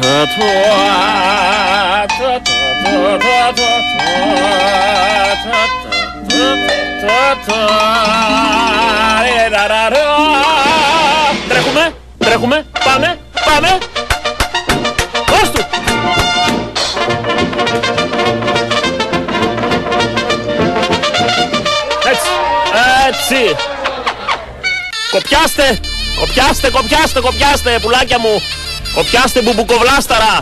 Τρέχουμε, πάμε. Δώσ' του. Έτσι. Κοπιάστε, πουλάκια μου. Κοπιάστε μπουμπουκοβλάσταρα.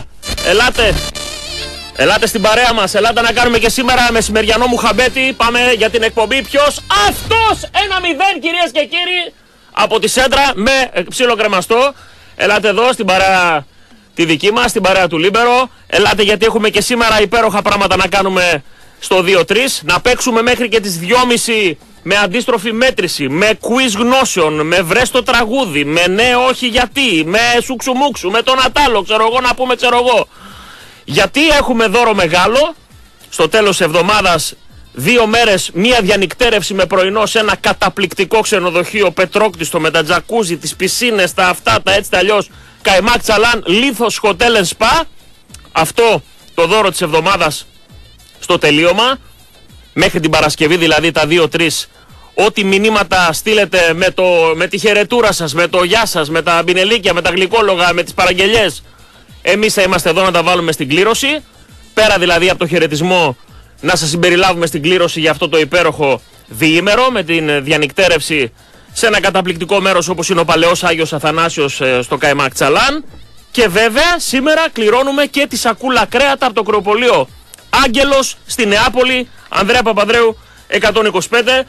Ελάτε στην παρέα μας. Ελάτε να κάνουμε και σήμερα μεσημεριανό μουχαμπέτι. Πάμε για την εκπομπή. Ποιος? Αυτός! 1-0, κυρίες και κύριοι. Από τη Σέντρα με ψήλο κρεμαστό. Ελάτε εδώ στην παρέα τη δική μας, στην παρέα του Λίμπερο. Ελάτε γιατί έχουμε και σήμερα υπέροχα πράγματα να κάνουμε στο 2-3. Να παίξουμε μέχρι και τις 2.30 με αντίστροφη μέτρηση, με quiz γνώσεων, με βρες το τραγούδι, με ναι όχι γιατί, με σουξουμούξου, με τον Ατάλο, ξέρω εγώ. Γιατί έχουμε δώρο μεγάλο, στο τέλος της εβδομάδας 2 μέρες, μία διανυκτέρευση με πρωινό σε ένα καταπληκτικό ξενοδοχείο πετρόκτιστο με τα τζακούζι, τις πισίνες, τα αυτά, τα έτσι τα αλλιώς, Καϊμάκ Τσαλάν, Λίθος Hotel and Spa. Αυτό το δώρο της εβδομάδας στο τελείωμα, μέχρι την Παρασκευή δηλαδή τα 2-3, ό,τι μηνύματα στείλετε με τη χαιρετούρα σας, με το γεια σας, με τα μπινελίκια, με τα γλυκόλογα, με τις παραγγελιές, εμείς θα είμαστε εδώ να τα βάλουμε στην κλήρωση. Πέρα δηλαδή από το χαιρετισμό, να σας συμπεριλάβουμε στην κλήρωση για αυτό το υπέροχο διήμερο με την διανυκτέρευση σε ένα καταπληκτικό μέρος όπως είναι ο Παλαιός Άγιος Αθανάσιος στο Καϊμάκ Τσαλάν. Και βέβαια σήμερα κληρώνουμε και τη σακούλα κρέατα από το κρεοπωλείο Άγγελος στη Νεάπολη, Ανδρέα Παπανδρέου 125.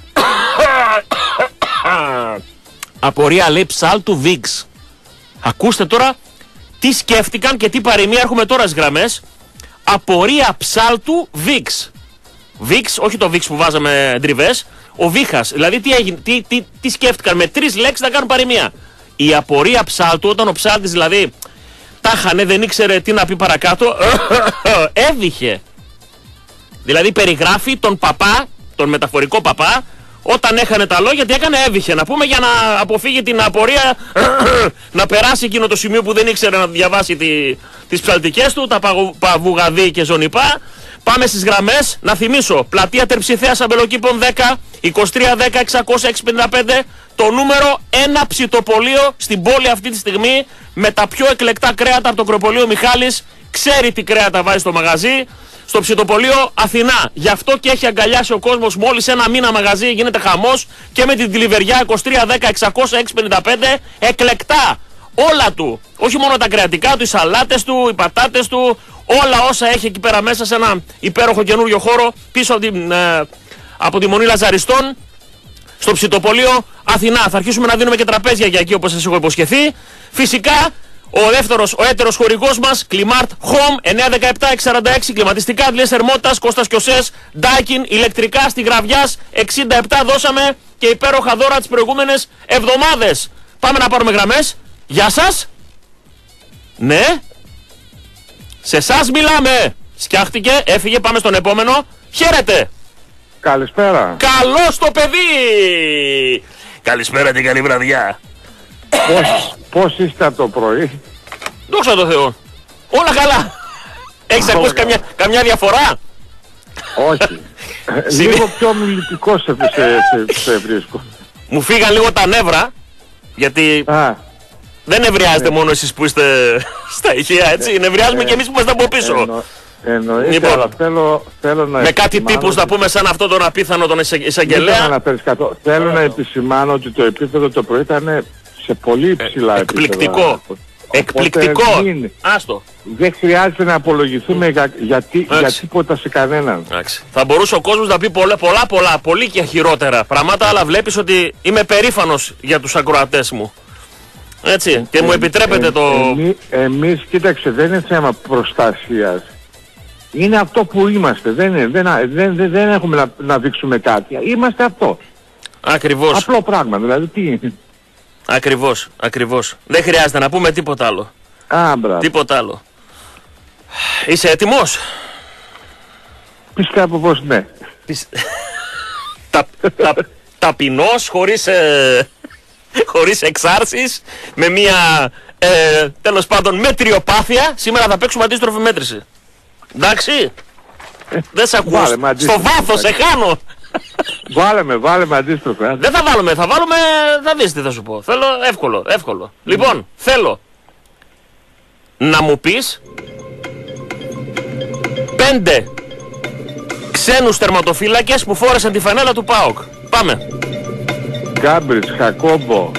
Απορία λέει ψάλτου Βίξ. Ακούστε τώρα τι σκέφτηκαν και τι παροιμία έχουμε τώρα στις γραμμές. Απορία ψάλτου Βίξ. Βίξ, όχι το Βίξ που βάζαμε ντριβές, ο Βίχας. Δηλαδή τι έγινε, τι σκέφτηκαν με 3 λέξεις να κάνουν παροιμία. Η απορία ψάλτου, όταν ο ψάλτης δηλαδή τάχανε, δεν ήξερε τι να πει παρακάτω, έβηχε. Δηλαδή περιγράφει τον παπά, τον μεταφορικό παπά, όταν έχανε τα λόγια, τι έκανε, έβηχε. Να πούμε για να αποφύγει την απορία να περάσει εκείνο το σημείο που δεν ήξερε να διαβάσει τις ψαλτικές του, τα παβουγαδί και ζωνιπά. Πάμε στις γραμμές. Να θυμίσω, πλατεία Τερψιθέας Αμπελοκήπων 10, 2310-600-655, το νούμερο 1 ψητοπωλείο στην πόλη αυτή τη στιγμή, με τα πιο εκλεκτά κρέατα από το κρεοπωλείο Μιχάλης. Ξέρει τι κρέατα βάζει στο μαγαζί. Στο ψητοπωλείο Αθηνά. Γι' αυτό και έχει αγκαλιάσει ο κόσμος μόλις ένα μήνα μαγαζί, γίνεται χαμός, και με την τηλιβεριά 2310-600-655, εκλεκτά όλα του. Όχι μόνο τα κρεατικά του, οι σαλάτες του, οι πατάτες του, όλα όσα έχει εκεί πέρα μέσα σε ένα υπέροχο καινούριο χώρο πίσω από τη Μονή Λαζαριστών, στο ψητοπωλείο Αθηνά. Θα αρχίσουμε να δίνουμε και τραπέζια για εκεί όπως σας έχω υποσχεθεί. Φυσικά ο έτερος χορηγός μας, Κλιμάρτ Home 917-646, κλιματιστικά, αντλίες θερμότητας, Κώστας Κιωσές, Ντάικιν, ηλεκτρικά στη Γραβιάς 67. Δώσαμε και υπέροχα δώρα τις προηγούμενες εβδομάδες. Πάμε να πάρουμε γραμμές. Γεια σας. Ναι. Σε εσάς μιλάμε. Σκιάχτηκε, έφυγε, πάμε στον επόμενο. Χαίρετε. Καλησπέρα. Καλώς το παιδί. Καλησπέρα και καλή βραδιά. Πώς είστε από το πρωί? Δόξα τω Θεώ. Όλα καλά. Έχεις ακούσει καμιά διαφορά? Όχι. Λίγο πιο μιλητικός σε βρίσκω. Μου φύγαν λίγο τα νεύρα, γιατί δεν νευριάζετε μόνο εσείς που είστε στα ηχεία, έτσι. Νευριάζουμε και εμείς που είμαστε από πίσω. Εννοείται, λοιπόν, αλλά θέλω να με κάτι τύπους να πούμε σαν αυτό τον απίθανο τον εισαγγελέα. Θέλω να επισημάνω ότι το επίπεδο το πρωί ήταν σε πολύ υψηλά εκπληκτικό. Εκπληκτικό. Άστο. Δεν χρειάζεται να απολογηθούμε για τίποτα σε κανέναν. Θα μπορούσε ο κόσμος να πει πολύ και χειρότερα πράγματα, αλλά βλέπεις ότι είμαι περήφανος για τους ακροατές μου. Έτσι. Και μου επιτρέπετε το... Εμείς, κοίταξε, δεν είναι θέμα προστασίας. Είναι αυτό που είμαστε. Δεν έχουμε να δείξουμε κάτι. Είμαστε αυτό. Ακριβώς. Απλό πράγμα. Δηλαδή τι είναι. Ακριβώς. Δεν χρειάζεται να πούμε τίποτα άλλο. Τίποτα άλλο. Είσαι έτοιμος? Πιστεύω πως ναι. Ταπεινός, χωρίς εξάρσεις, με μια τέλος πάντων μετριοπάθεια, σήμερα θα παίξουμε αντίστροφη μέτρηση. Εντάξει. Δεν σε ακούς. Στο βάθος σε χάνω. Βάλε με αντίστροφα. Δεν θα βάλουμε, θα δεις τι θα σου πω. Θέλω εύκολο. Λοιπόν, θέλω να μου πεις 5 ξένους τερματοφύλακες που φόρεσαν τη φανέλα του ΠΑΟΚ. Πάμε. Γκάμπριτς, Χακόμπο,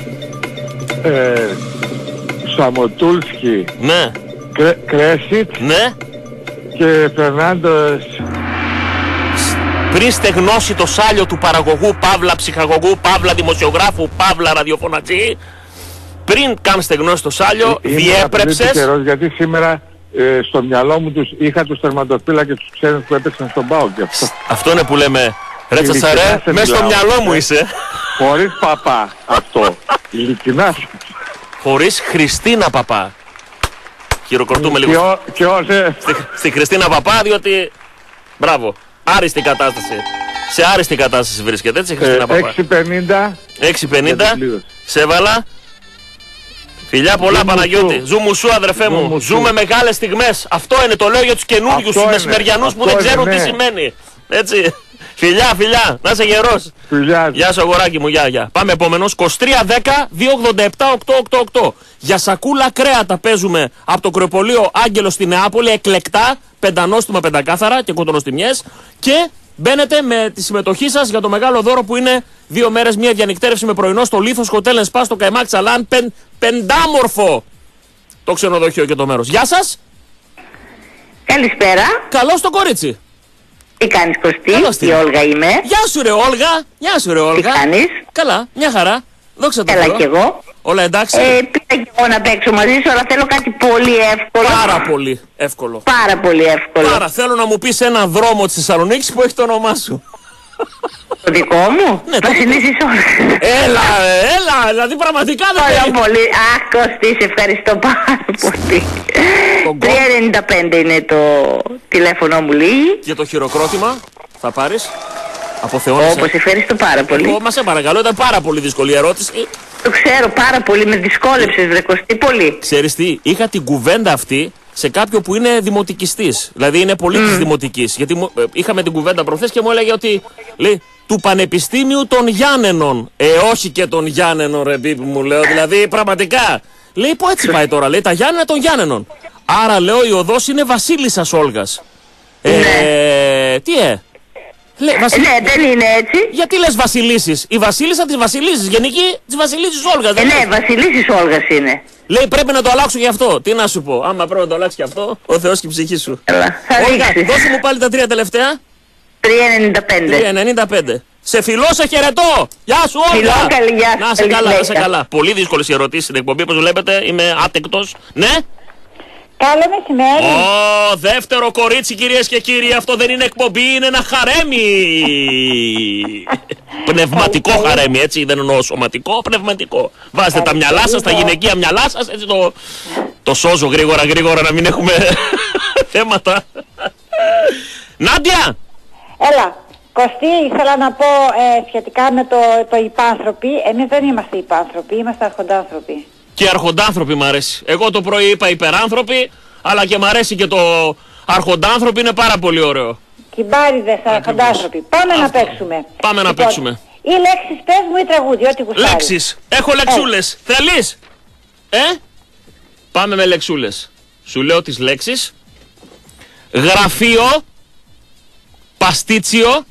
Σαμοτούλσκι, ναι. Κρέσιτ, ναι. και Φερνάντος. Πριν στεγνώσει το σάλιο του παραγωγού, παύλα ψυχαγωγού, παύλα δημοσιογράφου, παύλα ραδιοφωνατζή, πριν καν στεγνώσει το σάλιο, διέπρεψες. Γιατί σήμερα στο μυαλό μου είχα τους τερματοφύλακες τους ξένους που έπαιξαν στον ΠΑΟΚ. Αυτό είναι που λέμε. Ρε Τσατσαρέ, μέσα στο μυαλό μου είσαι. Χωρίς παπά αυτό. Ειλικρινά. Χωρίς Χριστίνα Παπά. Χειροκροτούμε λίγο. Στη Χριστίνα Παπά, διότι. Μπράβο. Άριστη κατάσταση. Σε άριστη κατάσταση βρίσκεται, έτσι, Χριστίνα Παπά. 6.50. Σε έβαλα. Φιλιά πολλά, Παναγιώτη. Ζούμε σου, αδερφέ μου. Ζούμε μεγάλες στιγμές. Αυτό είναι, το λέω για τους καινούριους, τους μεσημεριανούς που δεν ξέρουν τι σημαίνει. Έτσι. Φιλιά, να είσαι γερός. Γεια σου, αγοράκι μου, γεια. Πάμε επόμενος. 23-10-287-888. Για σακούλα κρέατα παίζουμε από το κρεοπολείο Άγγελος στη Νεάπολη, εκλεκτά, πεντανόστιμα, πεντακάθαρα και κοντονοστιμιές. Και μπαίνετε με τη συμμετοχή σας για το μεγάλο δώρο που είναι 2 μέρες μια διανυκτέρευση με πρωινό στο Λίθος Hotel & Spa στο Καϊμάκ Τσαλάν. Πεντάμορφο το ξενοδοχείο και το μέρος. Γεια σας. Καλησπέρα. Καλώς το κορίτσι. Τι κάνεις, Κωστή? Η Όλγα είμαι. Γεια σου ρε Όλγα. Τι κάνεις? Καλά, μια χαρά. Δόξα τω Θεώ. Καλά κι εγώ. Όλα εντάξει. Πήγα κι εγώ να παίξω μαζί σου, αλλά θέλω κάτι πολύ εύκολο. Πάρα πολύ εύκολο. Πάρα πολύ εύκολο. Θέλω να μου πεις ένα δρόμο της Θεσσαλονίκης που έχει το όνομά σου. Το δικό μου? Ναι, Βασιλίσσης Όλγας. Έλα, δηλαδή πραγματικά δεν Πάρα πολύ. Αχ, Κωστή, σε ευχαριστώ πάρα πολύ. 395 είναι το τηλέφωνο μου, λίγη. Και το χειροκρότημα θα πάρεις. Αποθεώνεσαι. Όπως ευχαριστώ πάρα πολύ. Μα σε παρακαλώ, ήταν πάρα πολύ δύσκολη ερώτηση. Το ξέρω πάρα πολύ, με δυσκόλεψες βρε Κωστή, πολύ. Ξέρεις τι, είχα την κουβέντα αυτή σε κάποιο που είναι δημοτικιστής. Δηλαδή είναι πολίτης δημοτικής. Γιατί είχαμε την κουβέντα προχθές και μου έλεγε ότι λέει, του Πανεπιστήμιου των Γιάννενων. Όχι και των Γιάννενων, ρε πίπη μου, λέω. Δηλαδή πραγματικά. Λέει, πω έτσι πάει τώρα, λέει, τα Γιάννενα των Γιάννενων. Άρα λέω η οδός είναι Βασίλισσας Όλγας. Τι Ναι, δεν είναι έτσι. Γιατί λες Βασιλίσσης? Η Βασίλισσα της Βασιλίσσης, γενική της Βασιλίσσης Όλγας. Ναι, Βασιλίσσης Όλγας είναι. Λέει πρέπει να το αλλάξω γι' αυτό. Τι να σου πω, άμα πρέπει να το αλλάξει γι' αυτό, ο Θεός και η ψυχή σου. Όλγα, δώσε μου πάλι τα 3 τελευταία. 395. Σε φιλώ, σε χαιρετώ. Γεια σου Όλγα. Να σε καλά, να σε καλά. Πολύ δύσκολες οι ερωτήσεις στην εκπομπή, όπως βλέπετε, είμαι άτεκτος. Ναι. Καλό μεσημέρι. Δεύτερο κορίτσι, κυρίες και κύριοι, αυτό δεν είναι εκπομπή, είναι ένα χαρέμι. Πνευματικό χαρέμι, έτσι, δεν εννοώ σωματικό, πνευματικό. Βάζετε τα μυαλά σας, τα γυναικεία μυαλά σας, έτσι το σώζω γρήγορα να μην έχουμε θέματα. Νάντια! Έλα, Κωστή, ήθελα να πω σχετικά με το υπάνθρωποι. Εμείς δεν είμαστε υπάνθρωποι, είμαστε αρχοντάνθρωποι. Και αρχοντάνθρωποι μ' αρέσει. Εγώ το πρωί είπα υπεράνθρωποι, αλλά και μ' αρέσει και το αρχοντάνθρωποι, είναι πάρα πολύ ωραίο. Κυμπάριδες, αρχοντάνθρωποι. Πάμε να παίξουμε. Πάμε να παίξουμε. Ή λέξεις πες μου ή τραγούδι, ό,τι γουστάρεις. Λέξεις. Έχω λεξούλες. Θέλεις? Πάμε με λεξούλες. Σου λέω τις λέξεις. Γραφείο, παστίτσιο,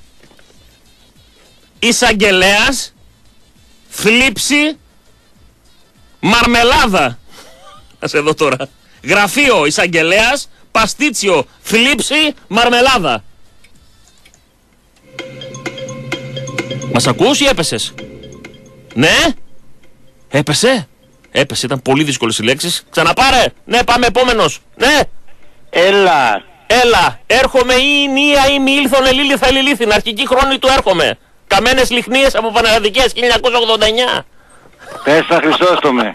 εισαγγελέας, θλίψη, μαρμελάδα. Ας εδώ τώρα. Γραφείο, εισαγγελέας, παστίτσιο, θλίψη, μαρμελάδα. Μας ακούς ή έπεσες? Ναι. Έπεσε. Ήταν πολύ δύσκολες οι λέξεις. Ξαναπάρε. Ναι, πάμε επόμενος. Ναι. Έλα. Έρχομαι ή νία ή μη ήλθον ελίληθα ελιλήθην. Αρχική χρόνη του έρχομαι. Καμένες λιχνίες από Πανελλαδικές 1989. Πες τα Χριστόστομε.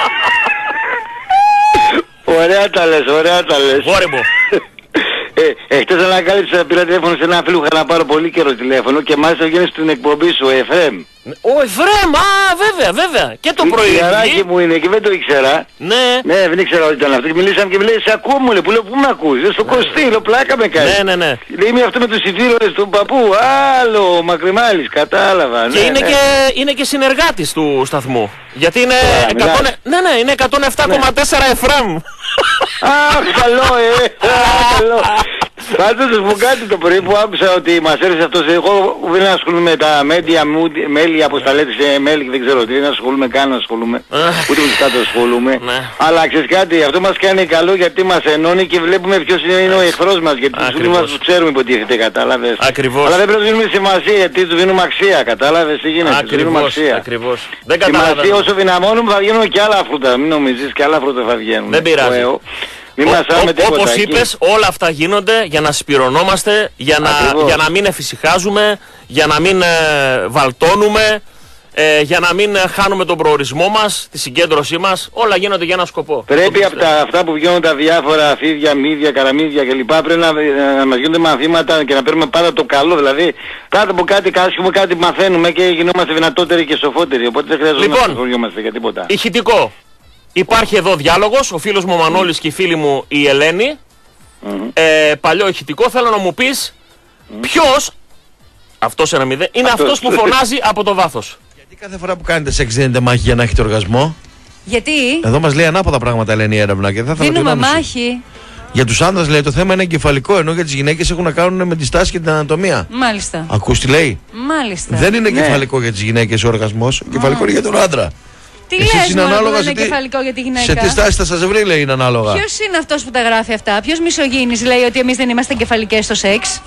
Ωραία τα λες. Βόρεμπο. Χτες ανακάλυψα, πήρα τηλέφωνο σε ένα φίλο που είχα να πάρω πολύ καιρό τηλέφωνο και μάλιστα βγαίνει στην εκπομπή σου, Εφραίμ. Ο Εφραίμ, βέβαια. Και το πρωί. Ιαράκι μου είναι και δεν το ήξερα. Ναι. Ναι, δεν ήξερα ότι ήταν αυτό. Και μιλήσαμε και μου λέει, σε ακούω μου λέει, που λέω, πού με ακούς, στο Κωστή, λέω, πλάκα με κάνει. Ναι. Λέει, είμαι αυτό με τους υφήρονες του παππού, άλλο, Μακρυμάλης, κατάλαβα. Και είναι και συνεργάτης του σταθμού. Γιατί είναι 107,4 Εφραίμ. Αχ, καλό, καλό. Πάντως να σου πω κάτι το πρωί που άκουσα ότι μας έρθει αυτός. Εγώ δεν ασχολούμαι με τα media, μέλη, αποσταλές, μέλη και δεν ξέρω τι. Δεν ασχολούμαι καν, ούτε με τους κάτω ασχολούμαι. Αλλά ξέρεις κάτι, αυτό μας κάνει καλό γιατί μας ενώνει και βλέπουμε ποιος είναι ο εχθρός μας. Γιατί τους φίλους μας τους ξέρουμε υποτίθεται, κατάλαβες. Ακριβώς. Αλλά δεν πρέπει να δίνουμε σημασία γιατί τους δίνουμε αξία, κατάλαβες τι γίνεται. Τους δίνουμε αξία. Ακριβώς. Δεν καταλαβαίνω. Σημασία όσο δυναμώνουμε θα βγαίνουν και άλλα φρούτα. Μην νομίζεις και άλλα φρούτα θα βγαίνουν. Δεν πειράζει. Όπως είπες, όλα αυτά γίνονται για να σπυρωνόμαστε, για να μην εφησυχάζουμε, για να μην βαλτώνουμε, για να μην χάνουμε τον προορισμό μας, τη συγκέντρωσή μας. Όλα γίνονται για ένα σκοπό. Πρέπει από αυτά που βγαίνουν τα διάφορα φίδια, μύδια, καραμίδια κλπ. Πρέπει να μας γίνονται μαθήματα και να παίρνουμε πάντα το καλό. Δηλαδή, κάτω από κάτι άσχημο, κάτι μαθαίνουμε και γινόμαστε δυνατότεροι και σοφότεροι. Οπότε δεν χρειάζεται να ασχολιόμαστε για τίποτα. Ηχητικό. Υπάρχει εδώ διάλογος, ο φίλος μου ο Μανώλης και η φίλη μου η Ελένη. Παλιό ηχητικό, θέλω να μου πεις ποιος, αυτός ένα μηδέν, είναι αυτός που φωνάζει από το βάθος. Γιατί κάθε φορά που κάνετε σεξ δίνετε μάχη για να έχετε οργασμό? Γιατί? Εδώ μας λέει ανάποδα πράγματα, λένε η έρευνα. Και θα δίνουμε μάχη. Για τους άντρες λέει το θέμα είναι εγκεφαλικό, ενώ για τις γυναίκες έχουν να κάνουν με τη στάση και την ανατομία. Μάλιστα. Ακούς τι λέει? Μάλιστα. Δεν είναι εγκεφαλικό για τις γυναίκες ο οργασμός, εγκεφαλικό είναι για τον άντρα. Τι λες, είναι ανάλογα σε κεφαλικό για τη γυναίκα. Σε τι στάση θα σας βρει, λέει, είναι ανάλογα. Ποιος είναι αυτός που τα γράφει αυτά? Ποιος μισογίνης λέει ότι εμείς δεν είμαστε κεφαλικές στο σεξ?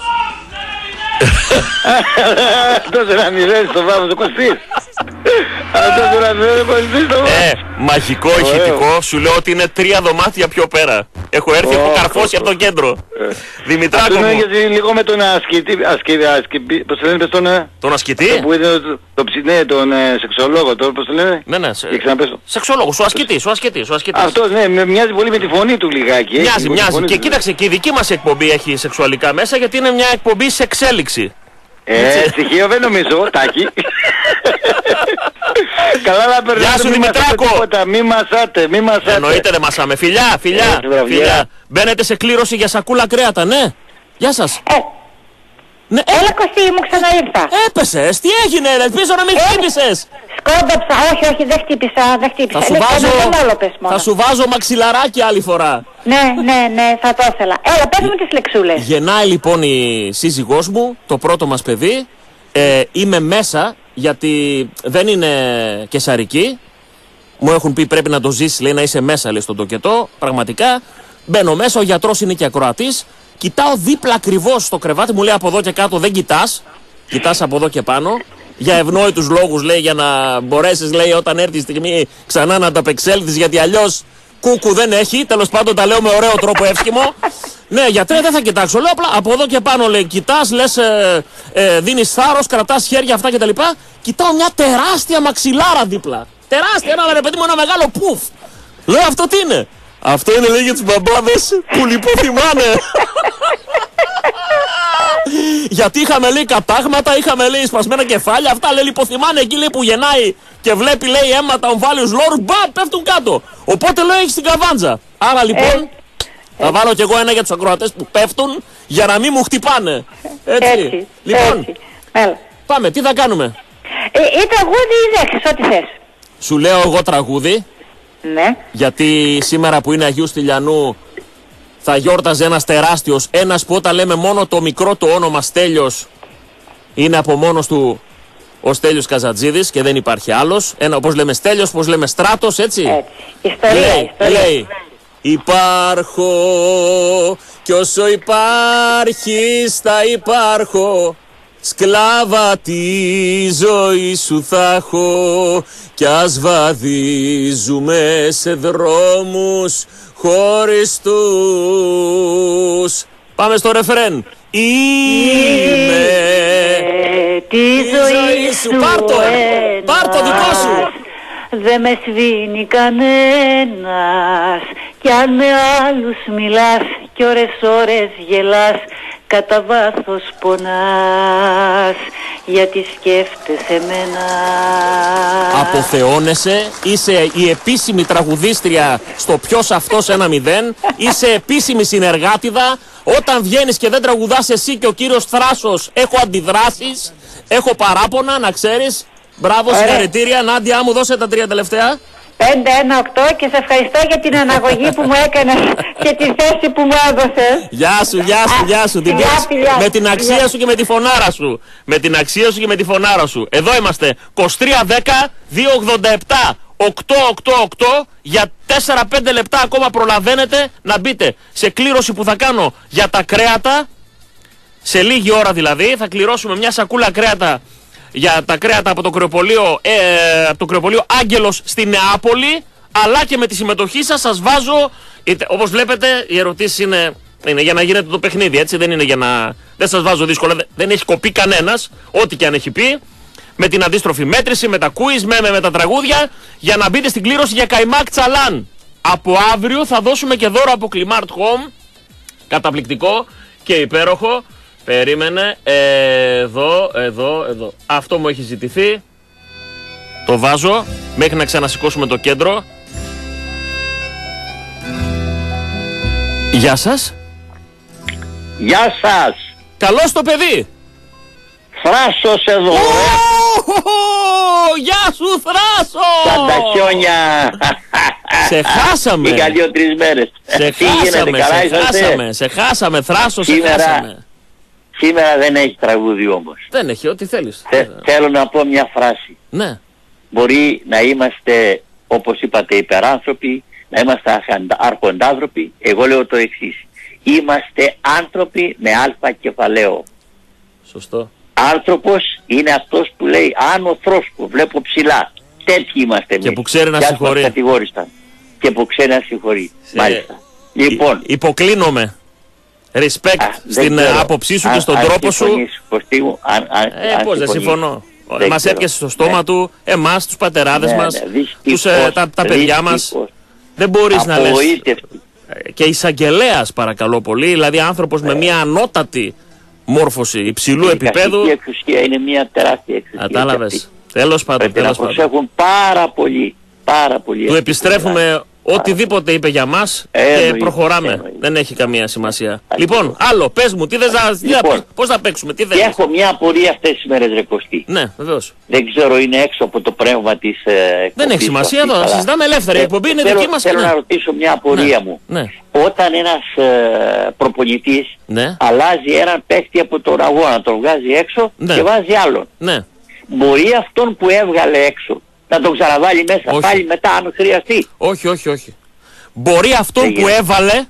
Αυτός ένα μηδέν στο βάθος του Κωστής. Αυτός ένα μηδέν στο Κωστής στο βάθος. Μαγικό ηχητικό, σου λέω ότι είναι 3 δωμάτια πιο πέρα. Έχω έρθει, έχω καρφώσει από το κέντρο. Δημητράκο μου. Αυτό είναι γιατί λίγο με τον ασκητή, πώς το λένε, τον ασκητή? Ναι, τον σεξολόγο, πώς το λένε? Ναι, σεξολόγος, ο ασκητής. Αυτός, ναι, μοιάζει πολύ με τη φωνή του λιγάκι. Μοιάζει. Και κοίταξε, και η δική μας εκπομπή έχει σεξουαλικά μέσα γιατί είναι μια εκπομπή σε εξέλιξη. Στοιχείο δεν νομίζω, Τάκη. Καλά να περνάμε. Γεια σου Δημητράκο. Μη μασάτε. Εννοείται δεν μασάμε. Φιλιά. Μπαίνετε σε κλήρωση για σακούλα κρέατα, ναι. Γεια σας. Ναι, έλα Κωστή, μου ξαναήρθα. Έπεσες, τι έγινε, ελπίζω να μην χτύπησες. Σκόνταψα, όχι, δεν χτύπησα. Θα σου βάζω μαξιλαράκι άλλη φορά. Ναι, θα το ήθελα. Έλα, πες μου τις λεξούλες. Γεννάει λοιπόν η σύζυγός μου, το πρώτο μας παιδί. Είμαι μέσα, γιατί δεν είναι κεσαρική. Μου έχουν πει πρέπει να το ζήσεις, λέει, να είσαι μέσα, λέει, στον τοκετό. Πραγματικά, μπαίνω μέσα, ο γιατρός είναι και ακροατής. Κοιτάω δίπλα ακριβώς στο κρεβάτι, μου λέει από εδώ και κάτω δεν κοιτάς. Κοιτάς από εδώ και πάνω. Για ευνόητους λόγους, λέει, για να μπορέσεις, λέει, όταν έρθει η στιγμή ξανά να ανταπεξέλθεις, γιατί αλλιώς κούκου δεν έχει. Τέλος πάντων τα λέω με ωραίο τρόπο εύσχυμο. Ναι, γιατρέ, δεν θα κοιτάξω. Λέω απλά από εδώ και πάνω, λέει, κοιτάς, λες, δίνεις θάρρος, κρατάς χέρια αυτά κτλ. Κοιτάω μια τεράστια μαξιλάρα δίπλα. Τεράστια, ένα παιδί μου, ένα μεγάλο πουφ. Λέω, αυτό τι είναι? Αυτό είναι, λέει, για τους μπαμπάδες που λιποθυμάνε. Γιατί είχαμε, λέει, κατάγματα, είχαμε, λέει, σπασμένα κεφάλια. Αυτά, λέει, λιποθυμάνε εκεί, λέει, που γεννάει και βλέπει, λέει, αίματα, ομφάλιους λόρους. Μπαμ, πέφτουν κάτω. Οπότε, λέει, έχεις την καβάντζα. Άρα, λοιπόν, θα βάλω κι εγώ ένα για τους ακροατές που πέφτουν για να μην μου χτυπάνε. Έτσι. Λοιπόν, πάμε, τι θα κάνουμε? Ή τραγούδι ή δέχεις, ό,τι θες. Σου λέω εγώ τραγούδι. Ναι. Γιατί σήμερα που είναι Αγίου Στυλιανού θα γιόρταζε ένας τεράστιος, ένας που όταν λέμε μόνο το μικρό του όνομα Στέλιος είναι από μόνος του ο Στέλιος Καζατζίδης και δεν υπάρχει άλλος. Ένα, όπως λέμε Στέλιος, όπως λέμε Στράτος, έτσι. Ιστορία. Λέει, υπάρχω κι όσο υπάρχεις θα υπάρχω. Σκλάβα τη ζωή σου θα έχω κι ας βαδίζουμε σε δρόμους χωριστούς. Πάμε στο ρεφρέν. Είμαι τη ζωή σου. Πάρ' το δικό σου. Δε με σβήνει κανένας κι αν με άλλους μιλάς κι ώρες γελάς, κατά βάθος πονάς γιατί σκέφτεσαι εμένα. Αποθεώνεσαι, είσαι η επίσημη τραγουδίστρια στο Ποιος αυτός 1-0, είσαι επίσημη συνεργάτιδα. Όταν βγαίνεις και δεν τραγουδάς εσύ και ο κύριος Θράσος, έχω αντιδράσεις, έχω παράπονα, να ξέρεις. Μπράβο, συγχαρητήρια. Νάντια μου, δώσε τα 3 τελευταία. 5-1-8 και σε ευχαριστώ για την αναγωγή που μου έκανες και τη θέση που μου έδωσες. Γεια σου, γεια σου, γεια σου. Με την αξία σου και με τη φωνάρα σου. Με την αξία σου και με τη φωνάρα σου. Εδώ είμαστε. 2310-287-888 για 4-5 λεπτά ακόμα προλαβαίνετε να μπείτε σε κλήρωση που θα κάνω για τα κρέατα. Σε λίγη ώρα δηλαδή θα κληρώσουμε μια σακούλα κρέατα για τα κρέατα από το κρεοπολείο Άγγελος στη Νεάπολη, αλλά και με τη συμμετοχή σας βάζω, όπως βλέπετε οι ερωτήσεις είναι για να γίνεται το παιχνίδι, έτσι, δεν είναι για να... Δεν σας βάζω δύσκολα, δεν έχει κοπεί κανένας, ό,τι και αν έχει πει, με την αντίστροφη μέτρηση, με τα quiz, με τα τραγούδια, για να μπείτε στην κλήρωση για καϊμάκ τσαλάν. Από αύριο θα δώσουμε και δώρο από Climart Home, καταπληκτικό και υπέροχο. Περίμενε, εδώ. Αυτό μου έχει ζητηθεί. Το βάζω μέχρι να ξανασηκώσουμε το κέντρο. Γεια σας. Γεια σας. Καλώς το παιδί. Θράσος εδώ. Γεια σου Θράσο. Σαν τα χιόνια. Σε χάσαμε. Είχα 2-3 μέρες. Σε χάσαμε Θράσο, σε χάσαμε. Σήμερα δεν έχει τραγούδι όμως. Δεν έχει, ό,τι θέλεις. Θέλω να πω μια φράση. Ναι. Μπορεί να είμαστε, όπως είπατε, υπεράνθρωποι, να είμαστε αρχοντάνθρωποι. Εγώ λέω το εξής. Είμαστε άνθρωποι με αλφα κεφαλαίο. Σωστό. Άνθρωπος είναι αυτός που λέει άνω θρόσκο, βλέπω ψηλά. Τέτοιοι είμαστε εμείς. Και που ξέρει να συγχωρεί. Κατηγόρησαν. Και που ξέρει να συγχωρεί. Μάλιστα. Λοιπόν. Υποκλίνομαι. Respect στην άποψή σου και στον τρόπο σου. Πώς δεν συμφωνώ. Μας έπιασε στο στόμα του, εμάς, τους πατεράδες μας, τα παιδιά μας. Δεν μπορείς να λες. Και εισαγγελέας παρακαλώ πολύ, δηλαδή άνθρωπος με μια ανώτατη μόρφωση υψηλού επίπεδου. Η εξουσία είναι μια τεράστια εξουσία. Κατάλαβες. Τέλος πάντων. Πρέπει να προσέχουν πάρα πολύ. Του επιστρέφουμε οτιδήποτε είπε για μας και προχωράμε. Δεν έχει καμία σημασία. Λοιπόν, άλλο, πες μου, πώς θα παίξουμε, τι θες. Έχω μια απορία αυτές τις μέρες, ρε Κωστή. Ναι, βεβαίως. Δεν ξέρω, είναι έξω από το πνεύμα της εκπομπής. Δεν έχει σημασία εδώ, συζητάμε ελεύθερη. Η εκπομπή είναι δική μας. Θέλω να ρωτήσω μια απορία μου. Όταν ένας προπονητής αλλάζει έναν παίκτη από τον αγώνα, τον βγάζει έξω και βάζει άλλον. Μπορεί αυτόν που έβγαλε έξω να τον ξαναβάλει μέσα πάλι μετά αν χρειαστεί. Όχι. Μπορεί αυτόν που έβαλε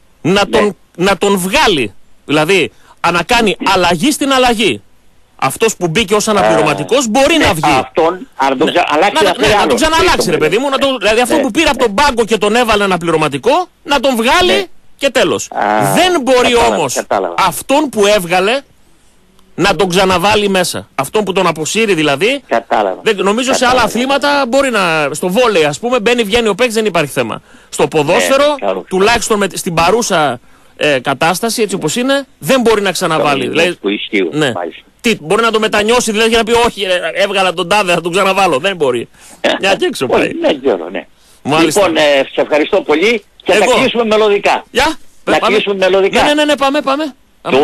να τον βγάλει. Δηλαδή να κάνει αλλαγή στην αλλαγή. Αυτός που μπήκε ως αναπληρωματικός μπορεί να βγει. Αυτόν, να τον ξαναλλάξει ρε παιδί μου. Δηλαδή αυτό που πήρε από τον πάγκο και τον έβαλε αναπληρωματικό να τον βγάλει και τέλος. Δεν μπορεί όμως αυτόν που έβγαλε να τον ξαναβάλει μέσα. Αυτόν που τον αποσύρει δηλαδή. Νομίζω σε άλλα αθλήματα μπορεί να. Στο βόλεϊ, ας πούμε, μπαίνει, βγαίνει ο παίκτης, δεν υπάρχει θέμα. Στο ποδόσφαιρο, τουλάχιστον στην παρούσα κατάσταση, έτσι όπως είναι, δεν μπορεί να ξαναβάλει. Δηλαδή, μπορεί να το μετανιώσει δηλαδή για να πει όχι, έβγαλα τον τάδε, θα τον ξαναβάλω. Δεν μπορεί. Μια και έξω πάει. Δεν ξέρω, ναι. Λοιπόν, σε ευχαριστώ πολύ και θα κλείσουμε μελωδικά. Να κλείσουμε μελωδικά. Ναι, πάμε. Το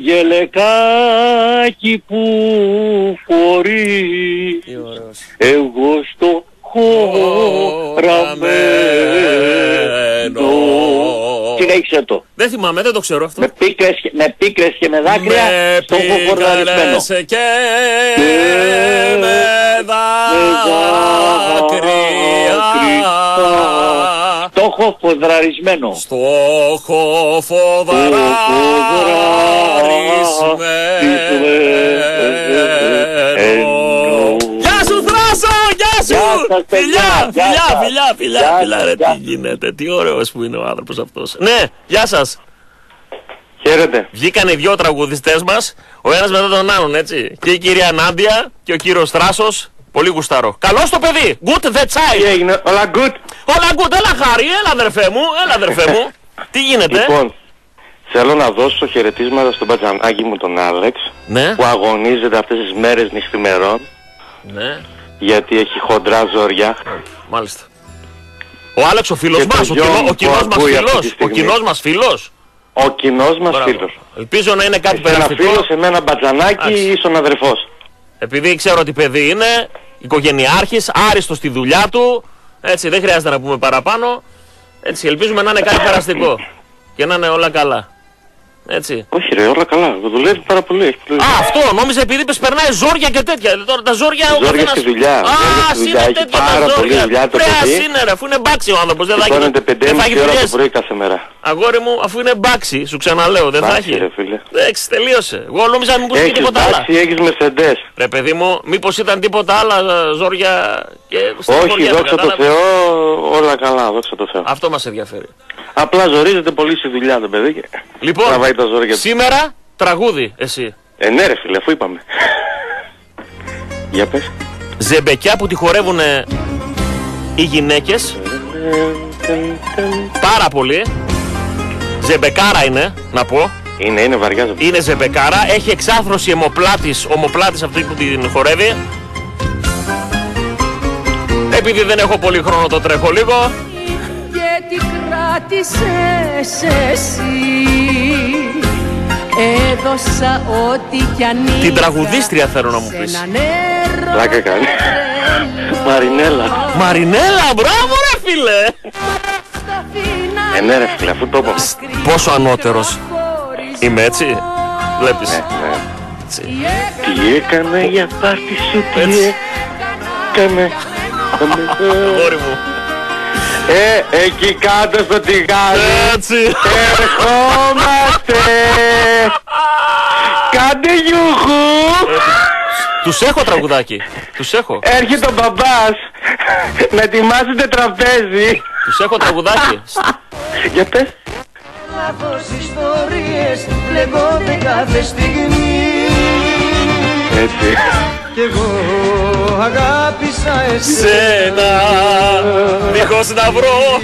γελεκάκι που φορεί εγώ στο χωραμένο. Συνέχισε το. Δεν θυμάμαι, δεν το ξέρω αυτό. Με πίκρες και με δάκρυα στο έχω φορταρισμένο. Και με δάκρυα το έχω φοδραρισμένο. Στο έχω φοδραρισμένο. Γεια σου Θράσο, γεια σου. Φιλιά, ρε, τι γίνεται, τι ωραίος που είναι ο άνθρωπος αυτός. Ναι, γεια σας. Χαίρετε. Βγήκαν οι δυο τραγουδιστές μας, ο ένας μετά τον άλλον, έτσι. Και η κυρία Νάντια και ο κύριος Θράσος. Πολύ γουστάρω. Καλώς το παιδί. Good the child. Τι έγινε, όλα good. Όλα good. Έλα Χάρη, έλα αδερφέ μου. Τι γίνεται? Λοιπόν, θέλω να δώσω χαιρετίσματα στον πατζανάκι μου τον Άλεξ, ναι, που αγωνίζεται αυτές τις μέρες νυχθημερών, ναι, γιατί έχει χοντρά ζόρια. Μάλιστα. Ο Άλεξ ο φίλος μας, ο κοινός μας φίλος. Ο κοινός μας φίλος. Ελπίζω να είναι κάτι περαστικό. Ένα φίλος, εμένα μπατζανάκι, ίσον αδερφός. Επειδή ξέρω ότι παιδί είναι, οικογενειάρχης, άριστος στη δουλειά του, έτσι δεν χρειάζεται να πούμε παραπάνω. Έτσι ελπίζουμε να είναι κάτι περαστικό και να είναι όλα καλά. Έτσι. Όχι ρε, όλα καλά. Δουλεύει πάρα πολύ. Α, αυτό νόμιζα επειδή είπες περνάει ζόρια και τέτοια. Τώρα τα ζόρια ο καθένας... στη δουλειά. Α, είναι τέτοια τα ζόρια. Πρέας είναι ρε, αφού είναι μπάξι ο άνθρωπος. Δεν θα έχει ώρα το πρωί κάθε μέρα. Αγόρι μου, αφού είναι μπάξι, σου ξαναλέω, δεν θα έχει. Εντάξει, τελείωσε. Εγώ νόμιζα μήπως είχε τίποτα άλλο. Έχεις Mercedes. Ρε παιδί μου, μήπως ήταν τίποτα άλλα ζόρια και... Όχι, δόξα τω Θεώ, όλα καλά, δόξα τω Θεώ. Αυτό μας ενδιαφέρει. Απλά ζορίζεται πολύ στη δουλειά το παιδί και λοιπόν, σήμερα τραγούδι εσύ. Ναι ρε φίλε, αφού είπαμε. Για πες. Ζεμπεκιά που τη χορεύουν οι γυναίκες. Πάρα πολύ. Ζεμπεκάρα είναι, να πω. Είναι βαριά ζεμπεκάρα. Είναι ζεμπεκάρα, έχει εξάθρωση ομοπλάτης αυτή που την χορεύει. Επειδή δεν έχω πολύ χρόνο το τρέχω λίγο. Τι κράτησες εσύ, έδωσα ό,τι κι αν είχα. Την τραγουδίστρια θέλω να μου πεις. Πλάκα κάνει. Μαρινέλα, μπράβο ρε φίλε. Ναι ρε φίλε, αφού το είπαμε. Πόσο ανώτερος είμαι, έτσι. Βλέπεις. Τι έκανε για πάρτι σου, τι έκανε. Αγόρι μου. Εκεί κάτω στο τηγάνι. Έτσι. Ερχόμαστε. Κάντε γιουχού. Τους έχω τραγουδάκι. Τους έχω. Έρχεται ο μπαμπάς να ετοιμάσετε τραπέζι. Τους έχω τραγουδάκι. Για πες. Λάθος ιστορίες λέγονται κάθε στιγμή. Έτσι. Κι εγώ αγάπησα εσένα δίχως να βρω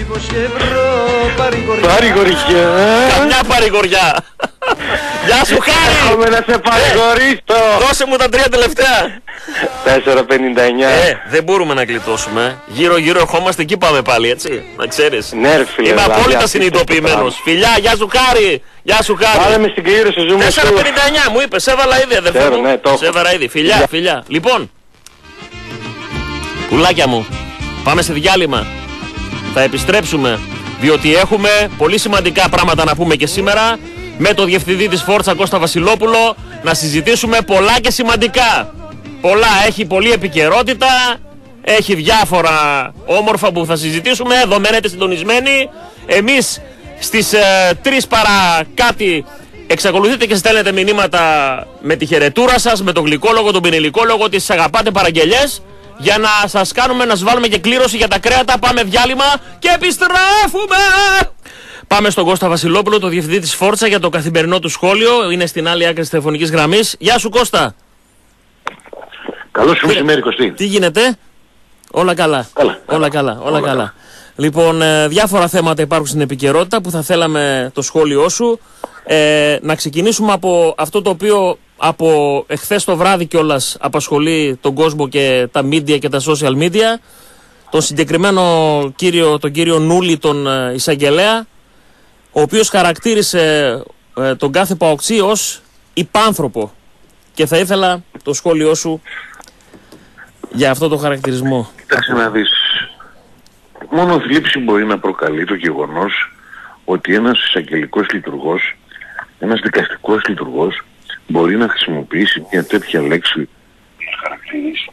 παρηγοριά. Καμιά παρηγοριά. Γεια σου Χάρη. Έχουμε να σε παρηγορήσω. Δώσε μου τα 3 τελευταία. 4,59. Δεν μπορούμε να γλιτώσουμε. Γύρω γύρω ερχόμαστε, εκεί πάμε πάλι, έτσι. Να ξέρεις. Ναι ρε φίλε. Είμαι απόλυτα συνειδητοποιημένος. Φιλιά, γεια σου Χάρη. Γεια σου Χάρη. Βάλε με στην κλήρωση, ζούμε 4,59 μου είπες, έβαλα ήδη αδερφέ μου. Σε έβαλα ήδη. Φιλιά. Λοιπόν, πουλάκια μου, πάμε σε διάλειμμα. Θα επιστρέψουμε, διότι έχουμε πολύ σημαντικά πράγματα να πούμε και σήμερα. Με το διευθυντή της Φόρτσα Κώστα Βασιλόπουλο να συζητήσουμε πολλά και σημαντικά. Πολλά, έχει πολλή επικαιρότητα, έχει διάφορα όμορφα που θα συζητήσουμε. Εδώ μένετε συντονισμένοι. Εμείς στις 3 παρά κάτι εξακολουθείτε και στέλνετε μηνύματα με τη χαιρετούρα σας, με τον γλυκόλογο, τον πινελικόλογο, ότι σας αγαπάτε παραγγελιές, για να σας κάνουμε να σας βάλουμε και κλήρωση για τα κρέατα. Πάμε διάλειμμα και επιστρέφουμε! Πάμε στον Κώστα Βασιλόπουλο, το διευθυντή της Φόρτσα, για το καθημερινό του σχόλιο. Είναι στην άλλη άκρη της τηλεφωνικής γραμμής. Γεια σου Κώστα. Καλώς σου μεσημέρι Κωστή. Τι γίνεται? Όλα καλά. Όλα καλά. Λοιπόν, διάφορα θέματα υπάρχουν στην επικαιρότητα που θα θέλαμε το σχόλιο σου. Να ξεκινήσουμε από αυτό το οποίο από εχθές το βράδυ κιόλας απασχολεί τον κόσμο και τα media και τα social media. Τον συγκεκριμένο τον κύριο Νούλη, τον εισαγγελέα, ο οποίος χαρακτήρισε τον κάθε παοξή ως υπάνθρωπο. Και θα ήθελα το σχόλιο σου για αυτό το χαρακτηρισμό. Κοίταξε να δεις. Μόνο θλίψη μπορεί να προκαλεί το γεγονός ότι ένας εισαγγελικός λειτουργός, ένας δικαστικός λειτουργός μπορεί να χρησιμοποιήσει μια τέτοια λέξη χαρακτηρίσει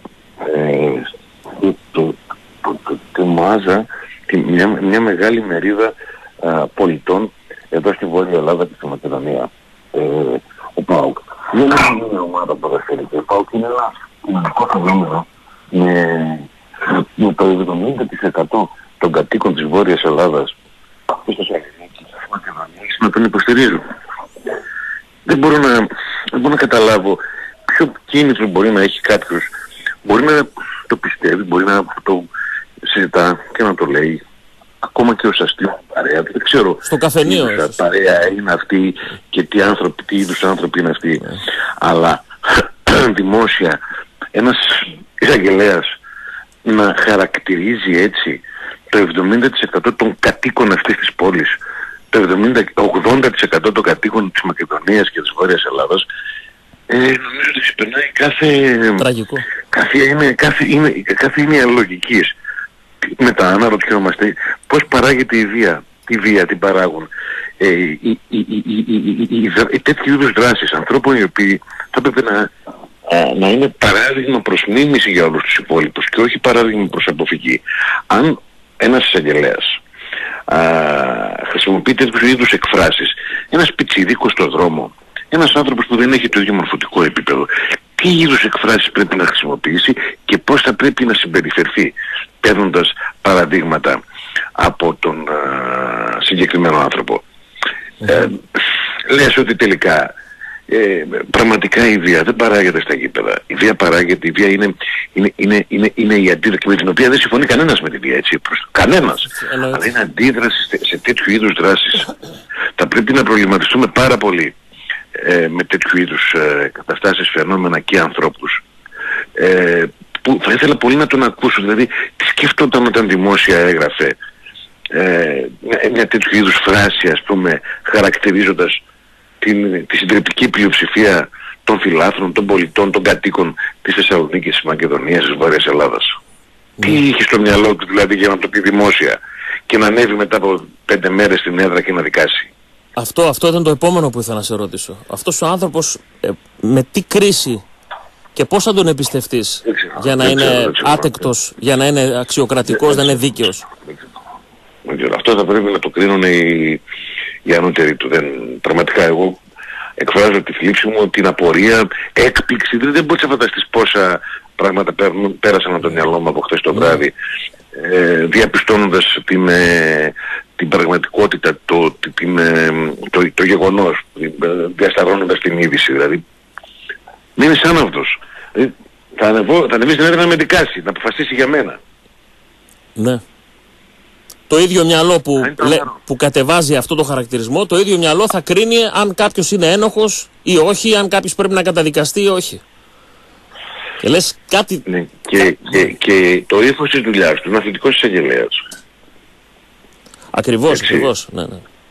τη μάζα, μια μεγάλη μερίδα πολιτών εδώ στη Βόρεια Ελλάδα και στη Μακεδονία. Ο ΠΑΟΚ δεν είναι μια ομάδα ποδοσφαιρική. Ο ΠΑΟΚ είναι ένα κοινωνικό φαινόμενο με το 70% των κατοίκων της Βόρειας Ελλάδας που στο Σαλονίκη και στη Μακεδονία να τον υποστηρίζουν. Δεν μπορώ να καταλάβω ποιο κίνητρο μπορεί να έχει κάποιος μπορεί να το πιστεύει, μπορεί να το συζητά και να το λέει. Ακόμα και ως αστείο παρέα, δεν ξέρω στο καφενείο τι παρέα είναι αυτή και τι είδους άνθρωποι είναι αυτοί. Αλλά δημόσια ένας εισαγγελέας να χαρακτηρίζει έτσι το 70% των κατοίκων αυτής της πόλης, το 80% των κατοίκων της Μακεδονίας και της Βόρειας Ελλάδας, νομίζω ότι ξεπερνάει κάθε είναι λογικής. Μετά αναρωτιόμαστε πώς παράγεται η βία. Τη βία την παράγουν τέτοιου είδους δράσεις ανθρώπων οι οποίοι θα πρέπει να είναι παράδειγμα προς μίμηση για όλους τους υπόλοιπους και όχι παράδειγμα προς αποφυγή. Αν ένας εισαγγελέας χρησιμοποιεί τέτοιου είδους εκφράσεις, ένας πιτσιρίκος στο δρόμο, ένας άνθρωπος που δεν έχει το ίδιο μορφωτικό επίπεδο, τι είδους εκφράσεις πρέπει να χρησιμοποιήσει και πώς θα πρέπει να συμπεριφερθεί, παίρνοντας παραδείγματα από τον συγκεκριμένο άνθρωπο. Λες ότι τελικά πραγματικά η βία δεν παράγεται στα γήπεδα. Η βία παράγεται, η βία είναι η αντίδραση με την οποία δεν συμφωνεί κανένας με τη βία, έτσι, κανένας. Αλλά είναι αντίδραση σε τέτοιου είδους δράσεις. Θα πρέπει να προβληματιστούμε πάρα πολύ με τέτοιου είδους καταστάσεις, φαινόμενα και ανθρώπους. Που θα ήθελα πολύ να τον ακούσω, δηλαδή τι σκέφτονταν όταν δημόσια έγραφε μια τέτοιου είδους φράση, ας πούμε, χαρακτηρίζοντας τη συντριπτική πλειοψηφία των φιλάθλων, των πολιτών, των κατοίκων της Θεσσαλονίκης, της Μακεδονίας, της Βόρειας Ελλάδας. Τι είχε στο μυαλό του δηλαδή για να το πει δημόσια και να ανέβει μετά από 5 μέρες στην έδρα και να δικάσει. Αυτό ήταν το επόμενο που ήθελα να σε ρωτήσω. Αυτός ο άνθρωπος με τι κρίση και πώς θα τον εμπιστευτείς για να είναι άτεκτος, για να είναι αξιοκρατικός, να είναι δίκαιος? Αυτό θα πρέπει να το κρίνουν οι ανώτεροι του. Πραγματικά εγώ εκφράζω τη θλίψη μου, την απορία, έκπληξη. Δεν μπορείς να φανταστείς πόσα πράγματα πέρασαν από το μυαλό μου από χθες το βράδυ, διαπιστώνοντας την πραγματικότητα, το γεγονός, διασταυρώνοντας την είδηση. Δηλαδή, δεν είναι σαν αυτός. Θα ανεβεί στην έδρα να με δικάσει, να αποφασίσει για μένα. Ναι. Το ίδιο μυαλό που κατεβάζει αυτό το χαρακτηρισμό, το ίδιο μυαλό θα κρίνει αν κάποιος είναι ένοχος ή όχι, αν κάποιος πρέπει να καταδικαστεί ή όχι. Και λες κάτι... Ναι, και το ύφος της δουλειάς του είναι αθλητικός εισαγγελέας. Ακριβώς. Ναι.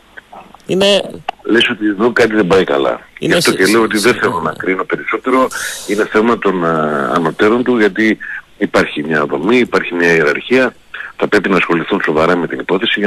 Λες ότι εδώ κάτι δεν πάει καλά. Γι' αυτό και λέω ότι δεν θέλω να κρίνω περισσότερο. Είναι θέμα των ανωτέρων του, γιατί υπάρχει μια δομή, υπάρχει μια ιεραρχία. Θα πρέπει να ασχοληθούν σοβαρά με την υπόθεση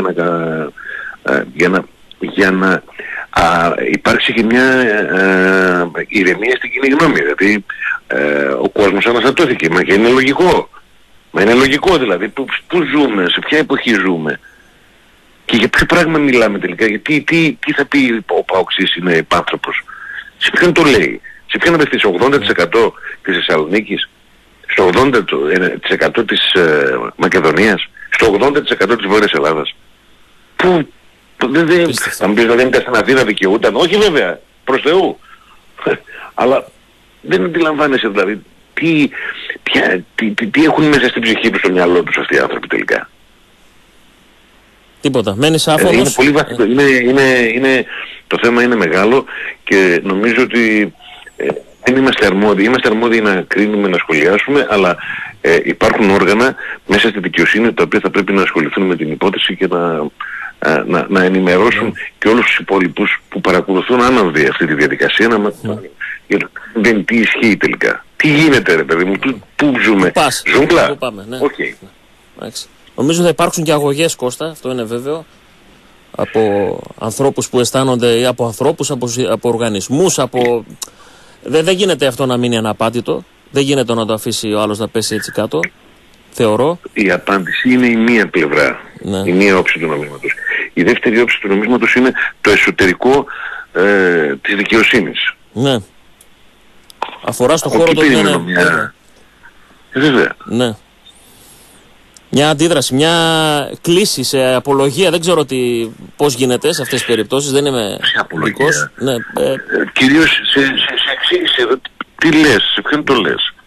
για να υπάρξει και μια ηρεμία στην κοινή γνώμη. Δηλαδή ο κόσμος αναστατώθηκε. Μα και είναι λογικό. Μα είναι λογικό δηλαδή. Πού ζούμε, σε ποια εποχή ζούμε και για ποιο πράγμα μιλάμε τελικά. Γιατί τι θα πει ο Παοξής είναι υπάνθρωπος? Σε ποιον το λέει? Σε ποιον απευθύνει? 80% της Θεσσαλονίκης, στο 80% της Μακεδονίας, στο 80% της Βόρειας Ελλάδας? Που θα μου πεις να δεν ήταν στην Αθήνα δικαιούταν? Όχι βέβαια, προς Θεού. Αλλά δεν αντιλαμβάνεσαι δηλαδή τι έχουν μέσα στην ψυχή τους, στο μυαλό τους αυτοί οι άνθρωποι τελικά. Τίποτα. Μένεις άφωνος. Είναι πολύ βασικό. Το θέμα είναι μεγάλο και νομίζω ότι δεν είμαστε αρμόδιοι. Είμαστε αρμόδιοι να κρίνουμε, να σχολιάσουμε, αλλά υπάρχουν όργανα μέσα στη δικαιοσύνη τα οποία θα πρέπει να ασχοληθούν με την υπόθεση και να ενημερώσουν και όλους τους υπόλοιπους που παρακολουθούν άναυδη αυτή τη διαδικασία για τι ισχύει τελικά. Τι γίνεται ρε παιδί μου, πού ζούμε? Ζούγκλα? Πού πάμε, ναι. Okay. Νομίζω θα υπάρξουν και αγωγές, Κώστα, αυτό είναι βέβαιο, από ανθρώπους που αισθάνονται ή από ανθρώπους, από οργανισμούς, Δεν γίνεται αυτό να μείνει αναπάτητο. Δεν γίνεται να το αφήσει ο άλλος να πέσει έτσι κάτω, θεωρώ. Η απάντηση είναι η μία πλευρά, η μία όψη του νομίσματος. Η δεύτερη όψη του νομίσματος είναι το εσωτερικό της δικαιοσύνης. Ναι. Αφορά στο χώρο του Βέβαια. Ναι. Μια αντίδραση, μια κλίση σε απολογία, δεν ξέρω πώς γίνεται σε αυτές τις περιπτώσεις, δεν είμαι δικός. Ναι, κυρίως σε εξήγηση εδώ, τι λες, σε ποιον το λες,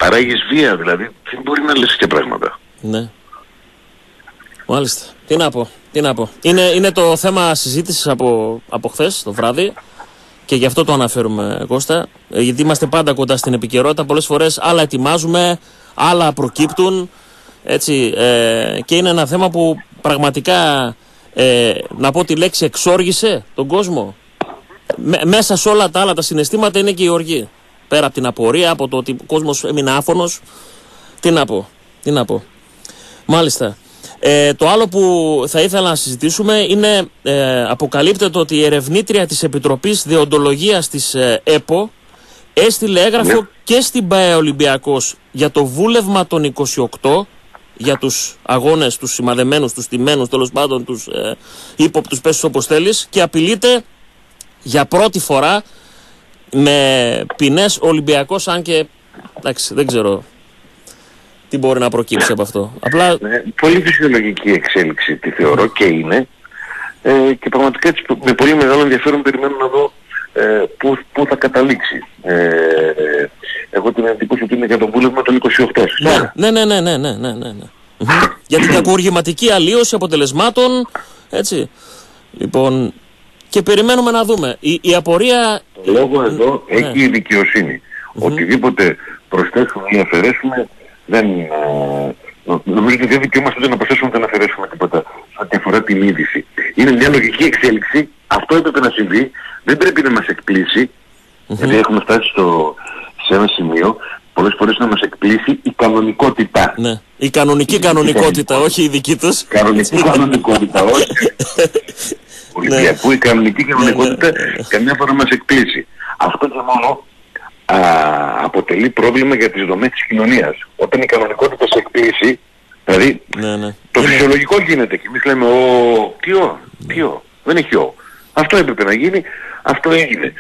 παράγεις βία, δηλαδή δεν μπορεί να λες τέτοια πράγματα. Ναι. Μάλιστα. Τι να πω. Είναι το θέμα συζήτησης από χθες το βράδυ και γι' αυτό το αναφέρουμε, Κώστα. Γιατί είμαστε πάντα κοντά στην επικαιρότητα. Πολλές φορές άλλα ετοιμάζουμε, άλλα προκύπτουν. Έτσι, και είναι ένα θέμα που πραγματικά, να πω τη λέξη, εξόργησε τον κόσμο. Μέσα σε όλα τα άλλα τα συναισθήματα είναι και η οργή. Πέρα από την απορία, από το ότι ο κόσμος έμεινε άφωνος. Τι να πω. Μάλιστα. Το άλλο που θα ήθελα να συζητήσουμε είναι, αποκαλύπτεται ότι η ερευνήτρια της Επιτροπής Δεοντολογίας της ΕΠΟ έστειλε έγγραφο και στην ΠΑΕ Ολυμπιακός για το βούλευμα των 28, για τους αγώνες, τους σημαδεμένους, τους τιμένους, τέλος πάντων τους ύποπτους, πες όπως θέλεις, και απειλείται για πρώτη φορά με ποινές Ολυμπιακός, αν και εντάξει, δεν ξέρω τι μπορεί να προκύψει από αυτό. Απλά... Πολύ φυσιολογική εξέλιξη τη θεωρώ και είναι, και πραγματικά έτσι, με πολύ μεγάλο ενδιαφέρον περιμένω να δω πού θα καταλήξει. Εγώ την εντύπωση ότι είναι για το βούλευμα των 28. Ναι. Για την κακουργηματική αλλίωση αποτελεσμάτων, έτσι. Λοιπόν, και περιμένουμε να δούμε. Η απορία... Το λόγο εδώ έχει η δικαιοσύνη. Οτιδήποτε προσθέσουμε ή αφαιρέσουμε, νομίζω ότι δεν δικαιούμαστε ούτε να προσθέσουμε ούτε να αφαιρέσουμε τίποτα ό,τι αφορά την είδηση. Είναι μια λογική εξέλιξη, αυτό έπρεπε να συμβεί, δεν πρέπει να μας εκπλήσει, γιατί έχουμε φτάσει σε ένα σημείο, πολλές φορές να μας εκπλήσει η κανονικότητα. Ναι. Η κανονική κανονικότητα, όχι η δική τους. Κανονική κανονικότητα, όχι. Ολυμπιακού, η κανονική κανονικότητα καμιά φορά μας εκπλήσει. Αυτό και μόνο αποτελεί πρόβλημα για τις δομές της κοινωνίας. Όταν η κανονικότητα σε εκπλήσει, δηλαδή το φυσιολογικό γίνεται και εμείς λέμε τι δεν έχει αυτό έπρεπε να γίνει, αυτό έγινε.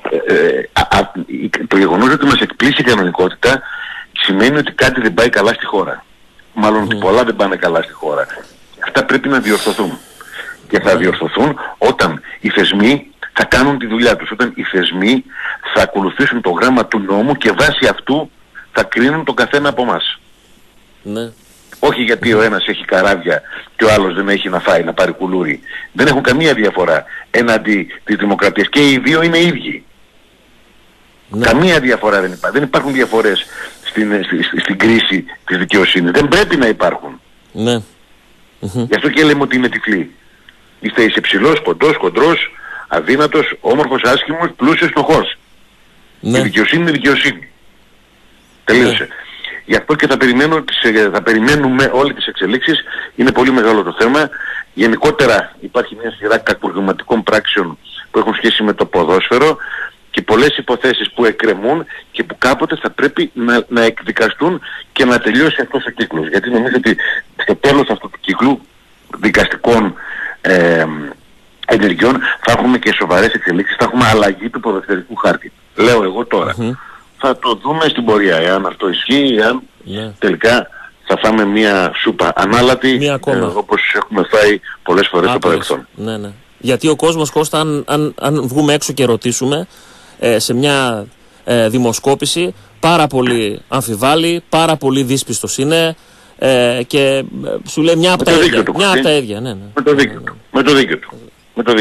Το γεγονός ότι μας εκπλήσει η κανονικότητα σημαίνει ότι κάτι δεν πάει καλά στη χώρα. Μάλλον ότι πολλά δεν πάνε καλά στη χώρα. Αυτά πρέπει να διορθωθούν. Και θα διορθωθούν όταν οι θεσμοί θα κάνουν τη δουλειά τους, όταν οι θεσμοί θα ακολουθήσουν το γράμμα του νόμου και βάσει αυτού θα κρίνουν τον καθένα από εμάς. Ναι. Όχι γιατί ο ένας έχει καράβια και ο άλλος δεν έχει να φάει, να πάρει κουλούρι. Δεν έχουν καμία διαφορά έναντι της δημοκρατίας και οι δύο είναι ίδιοι. Ναι. Καμία διαφορά δεν υπάρχει. Δεν υπάρχουν διαφορές στην κρίση της δικαιοσύνης. Δεν πρέπει να υπάρχουν. Ναι. Γι' αυτό και λέμε ότι είναι τυφλοί. Είσαι ψηλός, κοντός, κοντρός, αδύνατος, όμορφος, άσχημος, πλούσιος, φτωχός. Ναι. Η δικαιοσύνη είναι δικαιοσύνη. Τελείωσε. Γι' αυτό και θα περιμένουμε όλες τις εξελίξεις. Είναι πολύ μεγάλο το θέμα. Γενικότερα υπάρχει μια σειρά κακουργηματικών πράξεων που έχουν σχέση με το ποδόσφαιρο και πολλές υποθέσεις που εκκρεμούν και που κάποτε θα πρέπει να εκδικαστούν και να τελειώσει αυτός ο κύκλος. Γιατί νομίζω ότι στο τέλος αυτού του κύκλου δικαστικών ενεργειών θα έχουμε και σοβαρές εξελίξεις, θα έχουμε αλλαγή του ποδοσφαιρικού χάρτη. Λέω εγώ τώρα. Θα το δούμε στην πορεία, εάν αυτό ισχύει, εάν τελικά θα φάμε μια σούπα ανάλατη, όπως έχουμε φάει πολλές φορές στο παρελθόν. Ναι. Γιατί ο κόσμος, Κώστα, αν βγούμε έξω και ρωτήσουμε σε μια δημοσκόπηση, πάρα πολύ αμφιβάλλει, πάρα πολύ δύσπιστος είναι και σου λέει μια από τα ίδια. Με το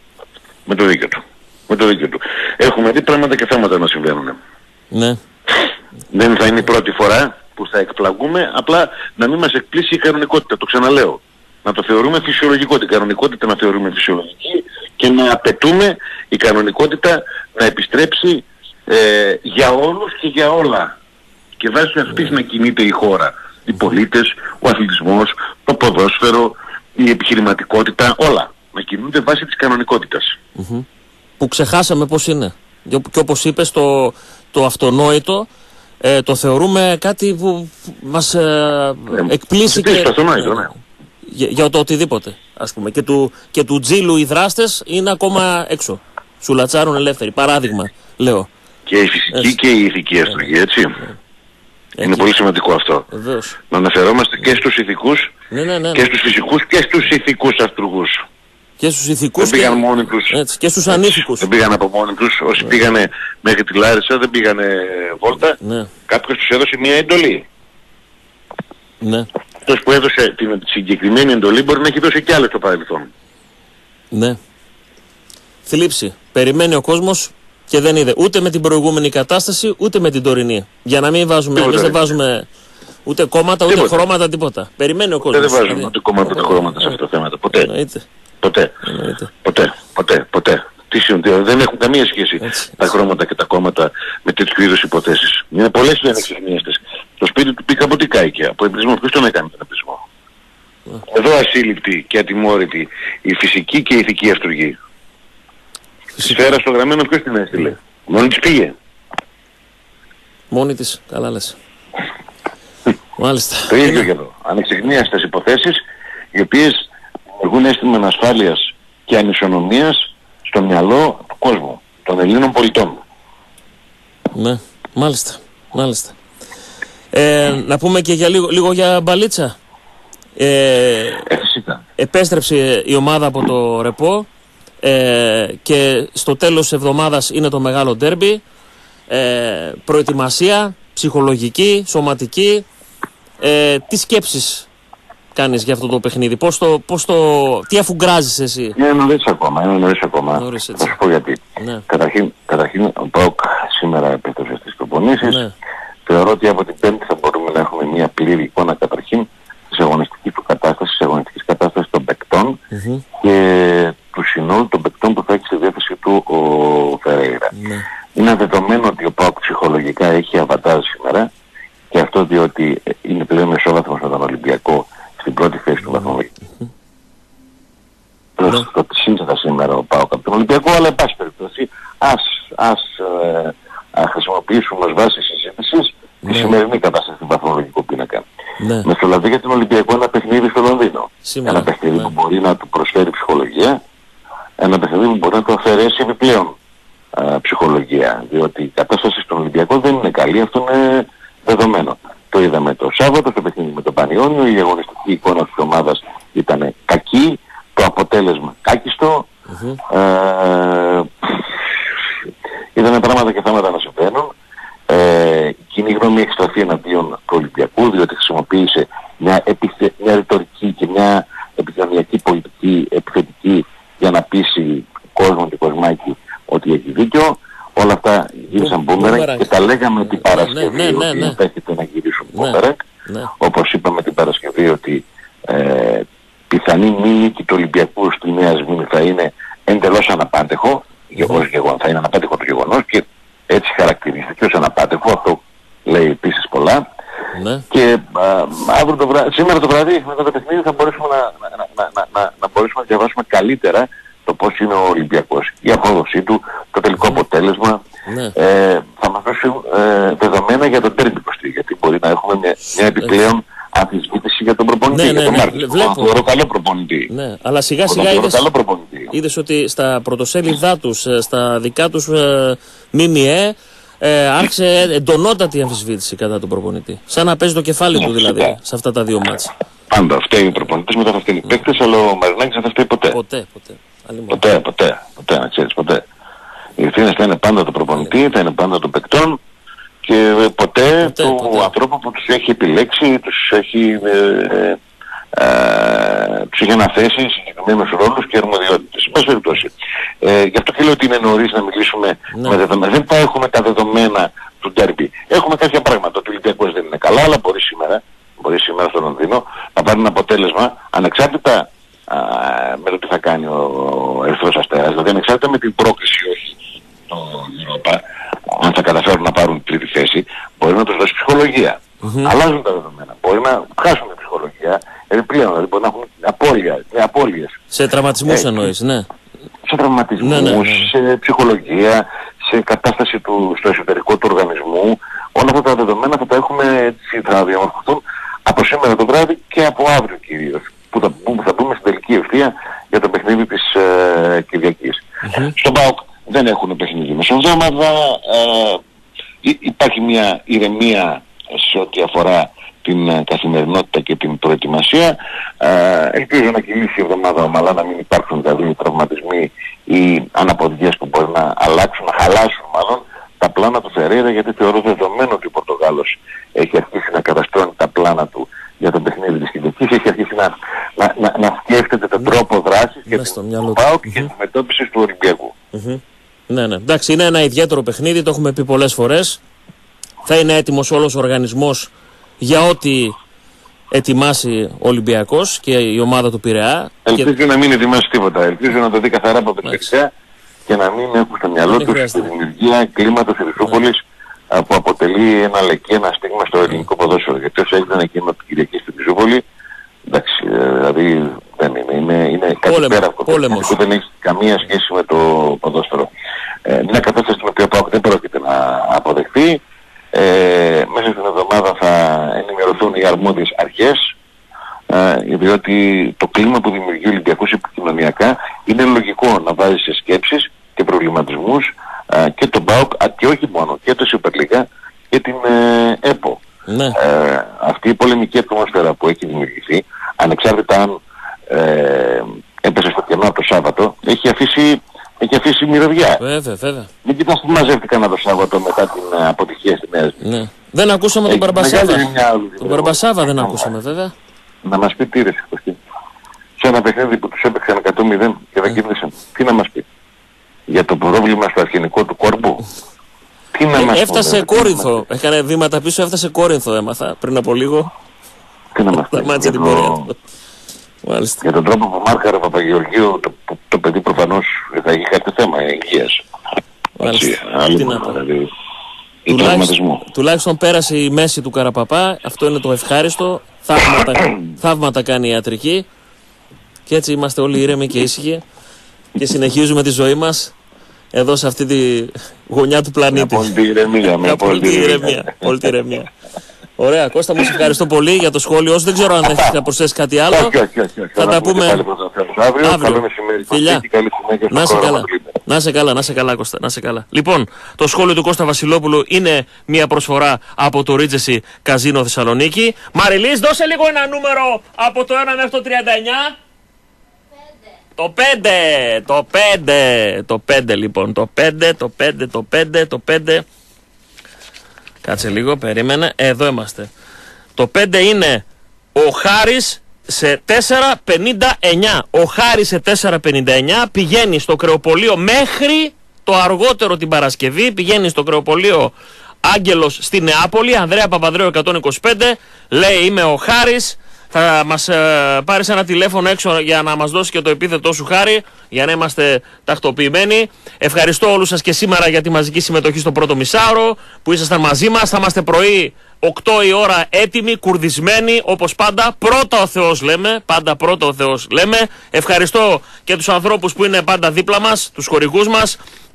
δίκιο του. Έχουμε δει πράγματα και θέματα να συμβαίνουν. Ναι. Δεν θα είναι η πρώτη φορά που θα εκπλαγούμε, απλά να μην μας εκπλήσει η κανονικότητα, το ξαναλέω. Να το θεωρούμε φυσιολογικό, την κανονικότητα να θεωρούμε φυσιολογική και να απαιτούμε η κανονικότητα να επιστρέψει για όλους και για όλα. Και βάσει αυτής να κινείται η χώρα. Οι πολίτες, ο αθλητισμός, το ποδόσφαιρο, η επιχειρηματικότητα, όλα. Να κινούνται βάσει της κανονικότητας. Που ξεχάσαμε πώς είναι. Και όπως είπες, το αυτονόητο το θεωρούμε κάτι που μας εκπλήσει και... Για το οτιδήποτε, ας πούμε. Και του τζίλου οι δράστες είναι ακόμα έξω. Σου λατσάρουν ελεύθεροι. Παράδειγμα, λέω. Και η φυσική και η ηθική αστρογή, έτσι. Είναι πολύ σημαντικό αυτό. Βεβαίως. Να αναφερόμαστε και στους ηθικούς, και στους φυσικούς και στους ηθικούς αστρογούς. Και στους ηθικούς δεν πήγαν μόνοι τους. Και στους ανήθικους. Δεν πήγαν από μόνοι τους. Όσοι πήγανε μέχρι τη Λάρισα δεν πήγανε βόλτα. Ναι. Κάποιος τους έδωσε μια εντολή. Ναι. Αυτός που έδωσε την συγκεκριμένη εντολή μπορεί να έχει δώσει κι άλλες στο παρελθόν. Ναι. Θλίψη. Περιμένει ο κόσμος και δεν είδε ούτε με την προηγούμενη κατάσταση ούτε με την τωρινή. Για να μην βάζουμε, εμείς δεν βάζουμε ούτε κόμματα ούτε χρώματα, τίποτα. Περιμένει ο κόσμος. Δεν βάζουμε ούτε κόμματα ούτε χρώματα σε αυτά τα θέματα. Ποτέ. Δεν έχουν καμία σχέση τα χρώματα και τα κόμματα με τέτοιου είδους υποθέσεις. Είναι πολλές οι ανεξιχνίαστες. Το σπίτι του Πίκα από τι κάηκε, από εμπλισμό. Ποιος τον έκανε τον εμπλισμό? Εδώ ασύλληπτη και ατιμόρυτη η φυσική και η ηθική αυτούργη. Τη σφαίρα στο γραμμένο ποιος την έστειλε? Μόνη της πήγε. Μόνη της, καλά λες. Μάλιστα. Το ίδιο και εδώ. Ανεξιχνίαστες υποθέσεις οι οποίες δημιουργούν αίσθημα ανασφάλειας και ανισονομίας στο μυαλό του κόσμου, των Ελλήνων πολιτών. Ναι, μάλιστα. Να πούμε και για λίγο για μπαλίτσα. Επέστρεψε η ομάδα από το ρεπό και στο τέλος της εβδομάδας είναι το μεγάλο ντέρμπι. Προετοιμασία ψυχολογική, σωματική. Τι σκέψεις κάνεις για αυτό το παιχνίδι? Τι αφουγκράζεις εσύ? Είναι νωρίς ακόμα. Θα σου πω γιατί. Ναι. Καταρχήν ο ΠΑΟΚ σήμερα επέστρεψε στις προπονήσεις. Ναι. Θεωρώ ότι από την Πέμπτη θα μπορούμε να έχουμε μια πλήρη εικόνα καταρχήν της αγωνιστικής κατάστασης των παικτών και του συνόλου των παικτών που θα έχει στη διάθεση του ο Φερέιρα. Ναι. Είναι δεδομένο ότι ο ΠΑΟΚ ψυχολογικά έχει αβαντάζ σήμερα και αυτό διότι είναι πλέον μεσόβαθμος με τον Ολυμπιακό στην πρώτη θέση του βαθμολογικού. Το σύνθετα σήμερα ο ΠΑΟΚ από τον Ολυμπιακό, αλλά εν πάση περιπτώσει ας χρησιμοποιήσουμε ως βάση συζήτησης τη σημερινή κατάσταση του βαθμολογικού πίνακα. Ναι. Μεσολαβεί για τον Ολυμπιακό ένα παιχνίδι στο Λονδίνο. Ένα παιχνίδι που μπορεί να του προσφέρει ψυχολογία, ένα παιχνίδι που μπορεί να του αφαιρέσει επιπλέον ψυχολογία. Διότι η κατάσταση στον Ολυμπιακό δεν είναι καλή, αυτό είναι δεδομένο. Το είδαμε το Σάββατο στο παιχνίδι με τον Πανιόνιο, η αγωνιστική εικόνα της ομάδας ήταν κακή, το αποτέλεσμα κάκιστο. Είδαμε πράγματα και θέματα να συμβαίνουν. Η κοινή γνώμη έχει στραφεί εναντίον του Ολυμπιακού, διότι χρησιμοποίησε μια ρητορική και μια επικοινωνιακή πολιτική επιθετική για να πείσει κόσμο και κοσμάκι ότι έχει δίκιο. Όλα αυτά γύρισαν μπούμερανγκ και τα λέγαμε την Παρασκευή ότι επέχεται να γυρίσουν μπούμερανγκ. Όπως είπαμε την Παρασκευή ότι πιθανή μη νίκη του Ολυμπιακού στη Νέα Σμήνη θα είναι εντελώς αναπάντεχο, θα είναι αναπάντεχο το γεγονός και έτσι χαρακτηρίστηκε ως αναπάντεχο. Αυτό λέει επίσης πολλά. Και σήμερα το βράδυ μετά το παιχνίδι θα μπορέσουμε να διαβάσουμε καλύτερα το πώς είναι ο Ολυμπιακός, η απόδοσή του, το τελικό αποτέλεσμα. Θα μας δώσει δεδομένα για τον τέρμι Κωστή, γιατί μπορεί να έχουμε μια επιπλέον αμφισβήτηση για τον προπονητή, για τον Μάρτιν. Θεωρώ καλό προπονητή. Ναι, αλλά σιγά σιγά είδες ότι στα πρωτοσέλιδά τους, στα δικά τους ΜΜΕ, άρχισε εντονότατη αμφισβήτηση κατά τον προπονητή. Σαν να παίζει το κεφάλι του δηλαδή σε αυτά τα δύο μάτσα. Πάντα φταίει ο προπονητής, μετά θα φταίει οι παίκτες, αλλά ο Μαρινάκης δεν θα φταίει ποτέ. Ποτέ, να ξέρεις, ποτέ. Οι ευθύνες θα είναι πάντα του προπονητή, θα είναι πάντα των παικτών και ποτέ του ανθρώπου που τους έχει επιλέξει, τους έχει αναθέσει συγκεκριμένους ρόλους και αρμοδιότητες. Εν πάση περιπτώσει. Γι' αυτό και λέω ότι είναι νωρίς να μιλήσουμε με δεδομένα. Δεν θα έχουμε τα δεδομένα του ντέρμπι. Έχουμε κάποια πράγματα. Ο Ολυμπιακός δεν είναι καλά, αλλά μπορεί σήμερα στο Λονδίνο να πάρει ένα αποτέλεσμα ανεξάρτητα με το τι θα κάνει ο Ερυθρός Αστέρας. Δηλαδή ανεξάρτητα με την πρόκριση όχι το Ευρώπα, αν θα καταφέρουν να πάρουν τρίτη θέση, μπορεί να τους δώσει ψυχολογία. Αλλάζουν τα δεδομένα. Μπορεί να χάσουν την ψυχολογία επιπλέον, δηλαδή μπορεί να έχουν απώλειες. Σε τραυματισμούς εννοείς, ναι. Σε τραυματισμούς, σε ψυχολογία, σε κατάσταση στο εσωτερικό του οργανισμού. Όλα αυτά τα δεδομένα θα τα έχουμε, θα διαμορφωθούν από σήμερα το βράδυ και από αύριο κυρίως, που θα μπούμε στην τελική ευθεία για το παιχνίδι της Κυριακής. Στον ΠΑΟΚ δεν έχουν παιχνίδι μεσοβδόμαδα, υπάρχει μια ηρεμία σε ό,τι αφορά την καθημερινότητα και την προετοιμασία. Ελπίζω να κυλήσει η εβδομάδα ομαλά, να μην υπάρχουν δηλαδή τραυματισμοί ή αναποδιές που μπορεί να αλλάξουν, να χαλάσουν μάλλον τα πλάνα του Φερέιρα, γιατί θεωρώ δεδομένο ότι ο Πορτογάλος έχει αρχίσει να καταστρώνει τα πλάνα του για το παιχνίδι της Κυριακής, έχει αρχίσει να σκέφτεται τον τρόπο δράσης για την ΠΑΟΚ και την μετώπιση του Ολυμπιακού. Ναι, εντάξει, είναι ένα ιδιαίτερο παιχνίδι, το έχουμε πει πολλές φορές. Θα είναι έτοιμος όλος ο οργανισμός για ό,τι ετοιμάσει ο Ολυμπιακός και η ομάδα του Πειραιά. Ελπίζω να μην ετοιμάσει τίποτα. Ελπίζω να το δει καθαρά από περιπτωσία και να μην έχουν στο μυαλό του τη δημιουργία κλίματος της Ριζούπολης που αποτελεί ένα λεκκή, ένα στίγμα στο ελληνικό ποδόσφαιρο. Γιατί όσο έγιναν εκείνο την Κυριακή στην Ριζούπολη, εντάξει, δηλαδή δεν είναι κάτι πέρα από το που δεν έχει καμία σχέση με το ποδόσφαιρο. Μια κατάσταση την οποία ο ΠΑΟΚ δεν πρόκειται να αποδεχθεί. Μέσα στην εβδομάδα θα ενημερωθούν οι αρμόδιες αρχές, διότι το κλίμα που δημιουργεί ο Ολυμπιακός επικοινωνιακά είναι λογικό να βάζει σε σκέψεις και προβληματισμούς και τον ΠΑΟΚ και όχι μόνο, και το Super League και την ΕΠΟ. Ναι. Αυτή η πολεμική ατμόσφαιρα που έχει δημιουργηθεί, ανεξάρτητα αν έπεσε στο κενό το Σάββατο, έχει αφήσει μυρωδιά. Βέβαια. Μην κοιτάς που μαζεύτηκαν το Σάββατο μετά την αποτυχία στη Νέα Σμύρνη. Ναι. Δεν ακούσαμε τον Μπαρμπασάβα. Τον Μπαρμπασάβα δεν ακούσαμε βέβαια. Να μας πει τι ρε Κωστή. Σε ένα παιχνίδι που τους έπαιξαν 100-0 και δεν κέρδισαν. Τι να μας πει. Για το πρόβλημα στο αρχαινικό του κόρπου. Τι να μας πει. Έφτασε Κόρινθο. Έκανε βήματα πίσω, έφτασε Κόρινθο έμαθα πριν από λίγο. Τι να μας πει. Για τον τρόπο που μάρκαρε ο Παπαγεωργίου, το παιδί προφανώς θα έχει κάτι θέμα υγείας. Τι να πω. Τουλάχιστον πέρασε η μέση του Καραπαπά, αυτό είναι το ευχάριστο. Θαύματα κάνει η ιατρική και έτσι είμαστε όλοι ήρεμοι και ήσυχοι και συνεχίζουμε τη ζωή μας εδώ σε αυτή τη γωνιά του πλανήτη. Με απόλυτη ηρεμία. Ωραία, Κώστα, μου σε ευχαριστώ πολύ για το σχόλιο σου. Δεν ξέρω αν έχεις να προσθέσεις κάτι άλλο. Όχι. Θα τα πούμε αύριο. Καλό μεσημέρι. Φιλιά. Να σε καλά, Κώστα. Να σε καλά. Λοιπόν, το σχόλιο του Κώστα Βασιλόπουλου είναι μια προσφορά από το Regency Καζίνο Θεσσαλονίκη. Μαριλής, δώσε λίγο ένα νούμερο από το 1 μέχρι το 39. Το 5 λοιπόν. Το 5. Κάτσε λίγο, περίμενε. Εδώ είμαστε. Το 5 είναι ο Χάρης σε 4,59. Ο Χάρης σε 4,59 πηγαίνει στο κρεοπολείο μέχρι το αργότερο την Παρασκευή. Πηγαίνει στο κρεοπολείο Άγγελος στη Νεάπολη, Ανδρέα Παπανδρέου 125. Λέει είμαι ο Χάρης. Θα μας πάρεις ένα τηλέφωνο έξω για να μας δώσει και το επίθετό σου, Χάρη, για να είμαστε τακτοποιημένοι. Ευχαριστώ όλους σας και σήμερα για τη μαζική συμμετοχή στο πρώτο μισάωρο που ήσασταν μαζί μας. Θα είμαστε πρωί 8 η ώρα έτοιμοι, κουρδισμένοι, όπως πάντα. Πρώτα ο Θεός λέμε, Ευχαριστώ και τους ανθρώπους που είναι πάντα δίπλα μας, τους χορηγούς μας,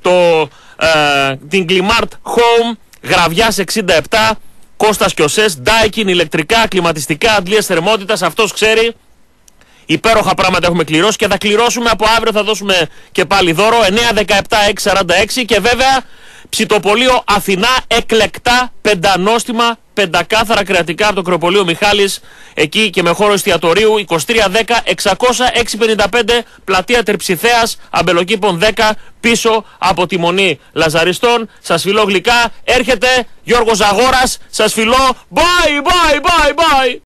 την Climart Home, Γραβιάς 67, Κώστας Κιωσές, Daikin, ηλεκτρικά, κλιματιστικά, αντλίες θερμότητας, αυτός ξέρει. Υπέροχα πράγματα έχουμε κληρώσει και θα κληρώσουμε από αύριο, θα δώσουμε και πάλι δώρο 9-17-6-46 και βέβαια ψητοπολείο Αθηνά, εκλεκτά, πεντανόστιμα, πεντακάθαρα κρεατικά από το κρεοπολείο Μιχάλης, εκεί και με χώρο εστιατορίου 2310-600-655, πλατεία Τερψιθέας, Αμπελοκήπων 10, πίσω από τη Μονή Λαζαριστών. Σας φιλώ γλυκά, έρχεται Γιώργος Ζαγόρας, σας φιλώ, bye.